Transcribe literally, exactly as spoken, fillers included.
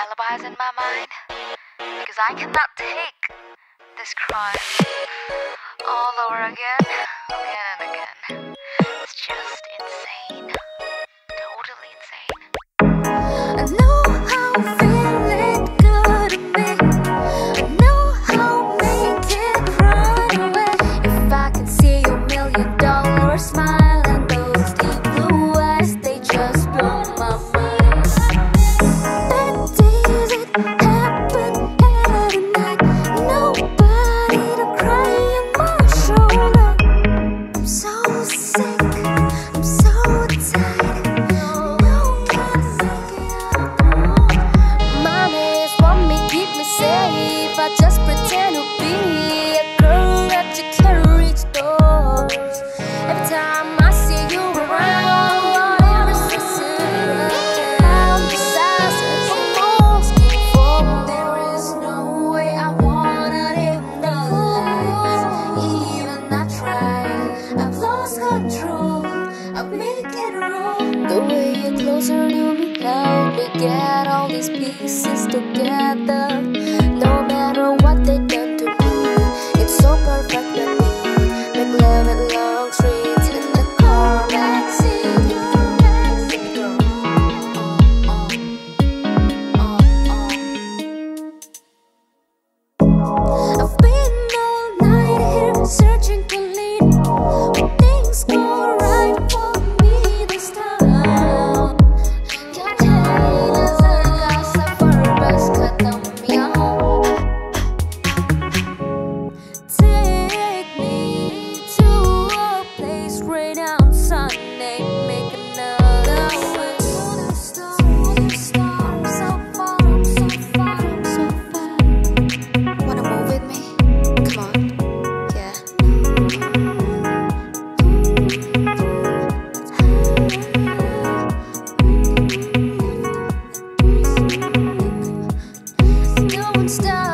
alibis in my mind, because I cannot take this crime all over again, again and again. It's just insane. Totally insane. I know how feeling good to me. I know how make it run away. If I could see your million dollar smile and those deep blue eyes, they just blow my mind. Bad days it happen every night. Nobody to cry on my shoulder. I'm so sick, I'm so tired. I just pretend to be a girl that you can't reach doors. Every time I see you around, I'm resisting. I'm disasters, almost keep falling. There is no way I wanna live life. Even I try, I've lost control. I'll make it wrong. The way you're closer to me, help me get all these pieces together. No matter what they done to me, it's so perfect with me. Make love in long streets in the car backseat. I've been all night here searching to lead. When things go right for me this time, can't tell as I got suffer best cut down me out. Take me to a place right on Sunday, make another way to the stars, so far, so far, so far. Wanna move with me? Come on, yeah. Don't stop.